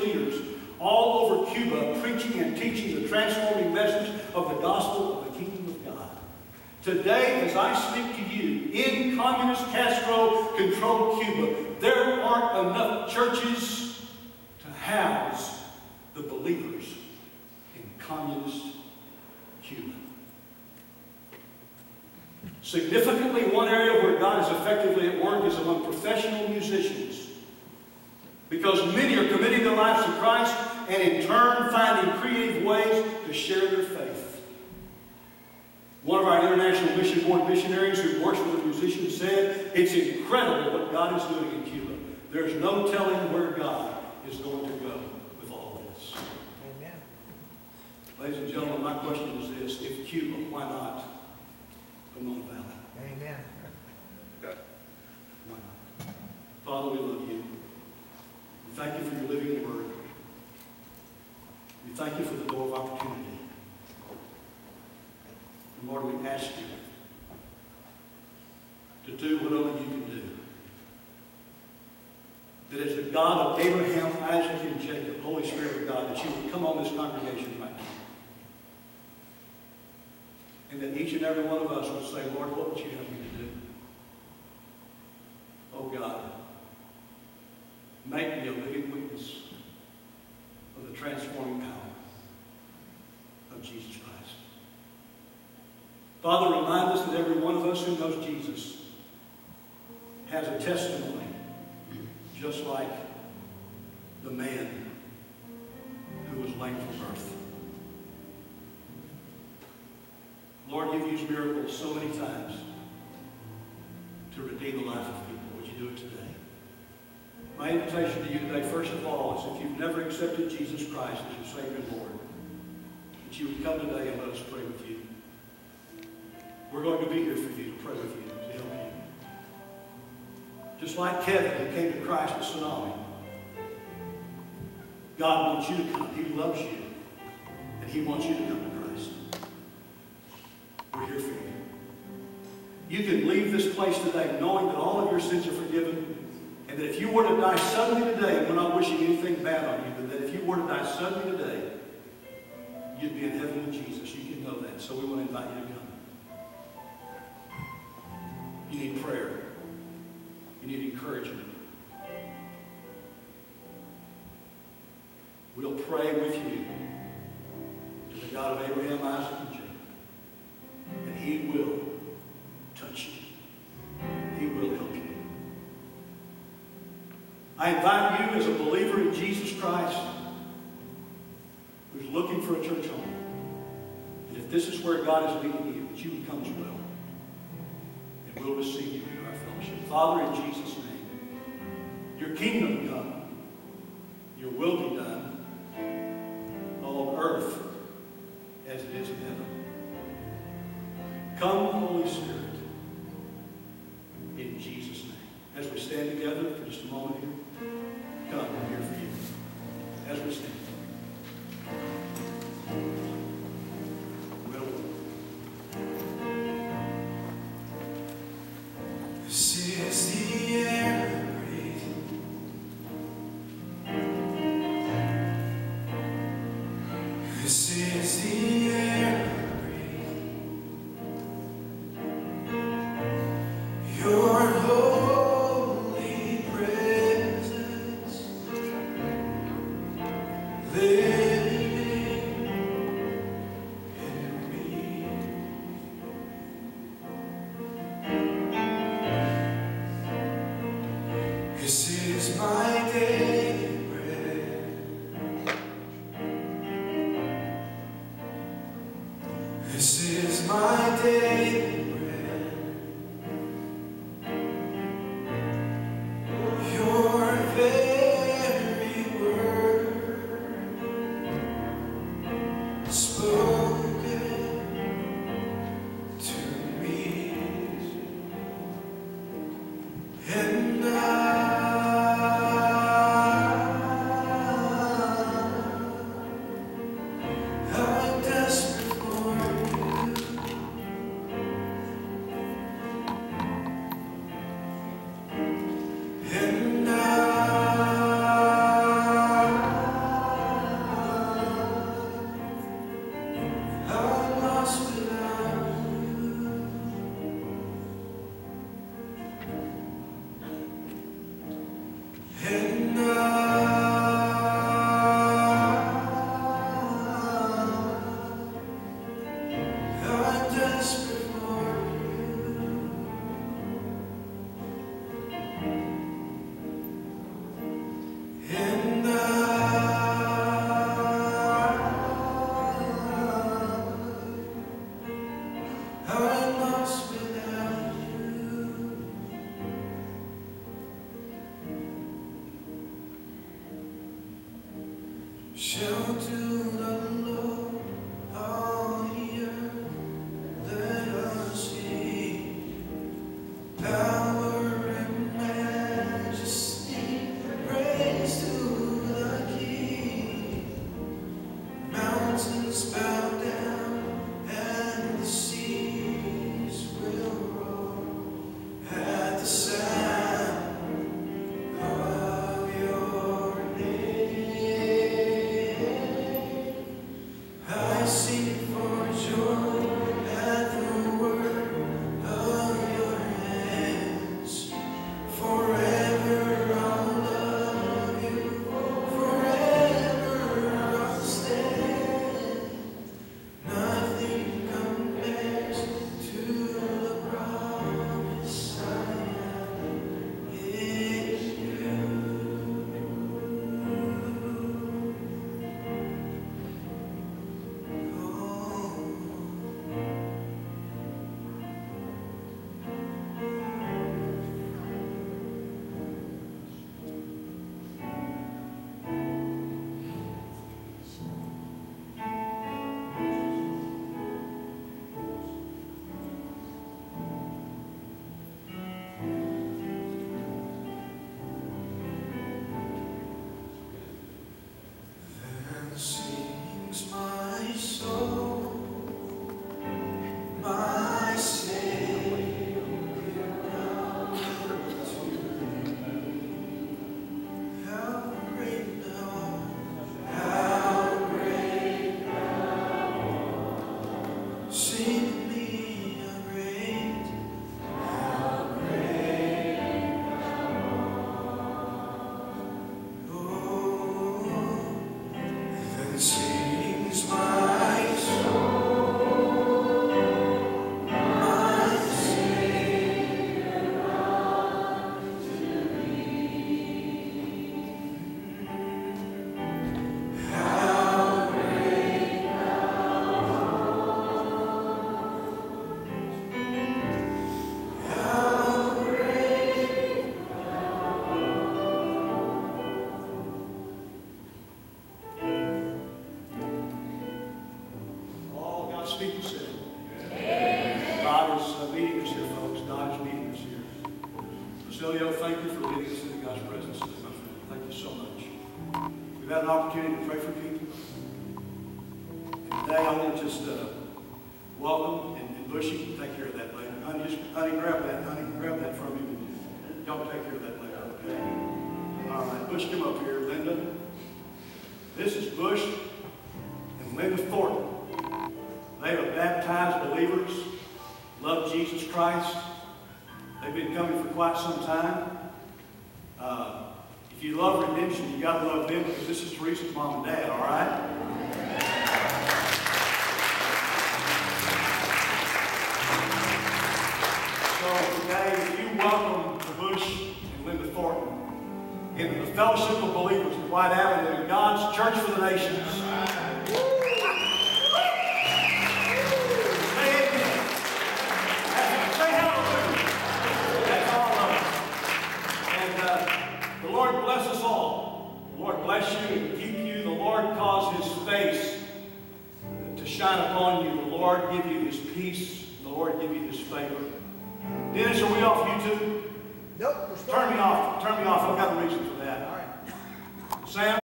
leaders all over Cuba preaching and teaching the transforming message of the gospel of the kingdom of God. Today, as I speak to you, in communist Castro-controlled Cuba, there aren't enough churches to house the believers in communist Cuba. Significantly, one area where God is effectively at work is among professional musicians, because many are committing their lives to Christ and in turn finding creative ways to share their faith. One of our International Mission Board missionaries who works with the musicians said, "It's incredible what God is doing in Cuba. There's no telling where God is going to go with all of this." Amen. Ladies and gentlemen, my question is this: if Cuba, why not Pomona Valley? Amen. Why not? Father, we love you. We thank you for your living word. We thank you for the door of opportunity. And Lord, we ask you to do what only you can do. That as the God of Abraham, Isaac, and Jacob, Holy Spirit of God, that you would come on this congregation right now. And that each and every one of us would say, "Lord, what would you have me to do?" Oh God, make me a living witness of the transforming power of Jesus Christ. Father, remind us that every one of us who knows Jesus has a testimony just like the man who was lame from birth. Lord, you've used miracles so many times to redeem the life of people. Would you do it today? My invitation to you today, first of all, is if you've never accepted Jesus Christ as your Savior and Lord, that you would come today and let us pray with you. We're going to be here for you, to pray with you, to help you. Just like Kevin, who came to Christ with tsunami, God wants you to come. He loves you, and He wants you to come to Christ. We're here for you. You can leave this place today knowing that all of your sins are forgiven, and that if you were to die suddenly today, and we're not wishing anything bad on you, but that if you were to die suddenly today, you'd be in heaven with Jesus. You can know that. So we want to invite you to come. You need prayer. You need encouragement. We'll pray with you to the God of Abraham, Isaac, and Jacob. And He will touch you. He will help you. I invite you as a believer in Jesus Christ who's looking for a church home. And if this is where God is leading you, that you would come as well. And we'll receive you in our fellowship. Father, in Jesus' name, your kingdom come. Your will be done on earth as it is in heaven. Come, Holy Spirit, in Jesus' name. As we stand together for just a moment here, come, we're here for you. As we stand. This is the air I breathe. This is the air I breathe. Your holy presence living in me. This is my daily bread. This is my daily bread. Your very word spoken to me, and I'm desperate for you. Shout to the Lord, all the earth, let us sing. Power and majesty, praise to the King. Mountains bow down and the seas will roar at the sound of your name. I sing for joy at the work of your hands. Forever I'll love you, forever I'll stand. Nothing compares to the promise I have in you. Then sings my soul, my Savior God to thee. How great thou art, how great thou art. Sing to me how great oh. Then sings my soul, my Savior unto thee. How great thou art, how great. All God's people said. God is meeting us here, folks. God is meeting us here. Basilio, thank you for leading us into God's presence today, my friend. Thank you so much. We've had an opportunity to pray for people. And today I want to just welcome and Bushy, take care of that later. Honey, grab that from you. Y'all take care of that later, okay? All right, Bush, come up here. Linda. This is Bush and Linda Thornton. They are baptized believers, love Jesus Christ. They've been coming for quite some time. If you love redemption, you got to love them because this is Teresa's mom and dad, all right? So today, if you welcome Bush and Linda Thornton into the fellowship of believers at White Avenue, God's Church for the Nations. The Lord bless us all. The Lord bless you and keep you. The Lord cause His face to shine upon you. The Lord give you His peace. The Lord give you His favor. Dennis, are we off YouTube? Nope, we're still Turn me off. Turn me off. I've got a reason for that. All right. Sam?